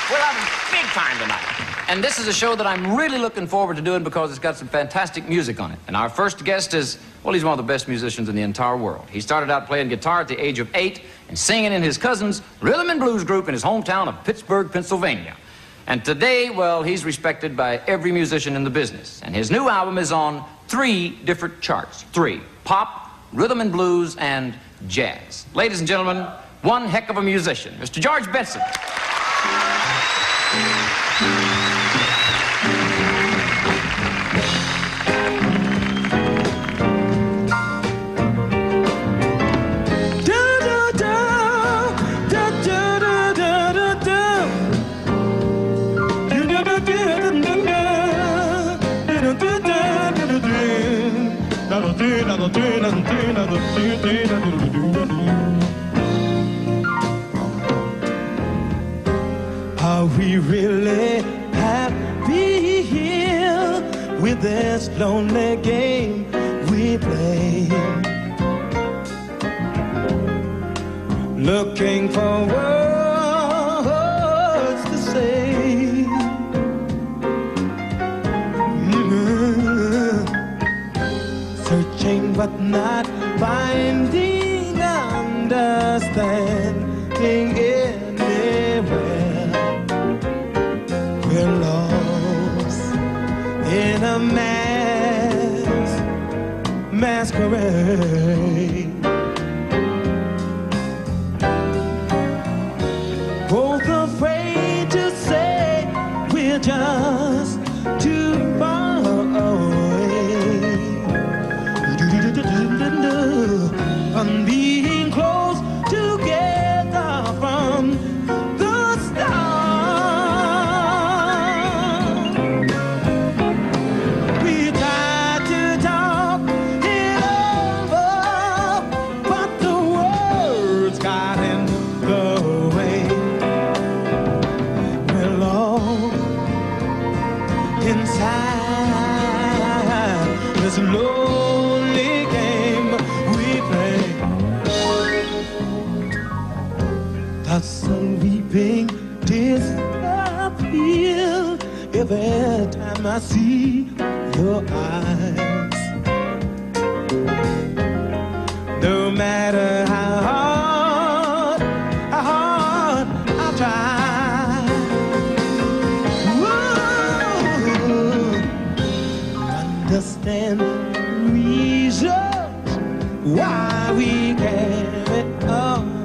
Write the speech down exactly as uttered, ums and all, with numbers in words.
We're having big time tonight. And this is a show that I'm really looking forward to doing because it's got some fantastic music on it. And our first guest is, well, he's one of the best musicians in the entire world. He started out playing guitar at the age of eight and singing in his cousin's rhythm and blues group in his hometown of Pittsburgh, Pennsylvania. And today, well, he's respected by every musician in the business. And his new album is on three different charts. Three. Pop, rhythm and blues, and jazz. Ladies and gentlemen, one heck of a musician, Mister George Benson. Are we really happy here with this lonely game we play? Looking for words to say. Mm-hmm. Searching but not finding, understanding anywhere. We're lost in a mass masquerade. Both afraid to say we're just too far away from being close together from the start. We tried to talk it over, but the words got in the way. We're lost inside this lonely game we play. Thoughts of weeping disappear every time I see your eyes. No matter how hard, how hard I try. Whoa. Understand reasons why we carry on.